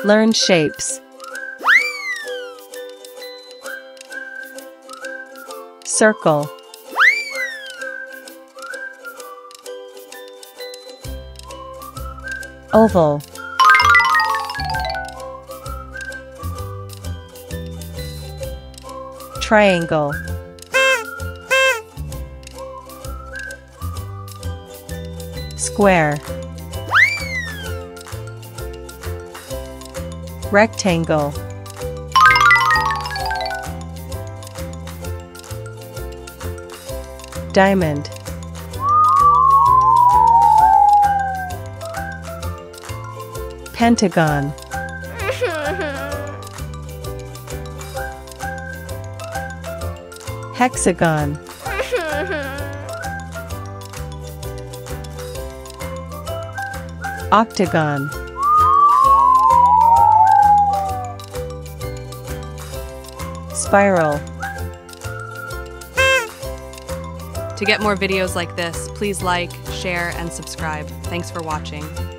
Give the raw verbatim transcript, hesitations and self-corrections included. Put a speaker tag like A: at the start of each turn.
A: Learn shapes. Circle. Oval. Triangle. Square. Rectangle. Diamond. Pentagon. Hexagon. Octagon. Spiral.
B: To get more videos like this, please like, share, and subscribe. Thanks for watching.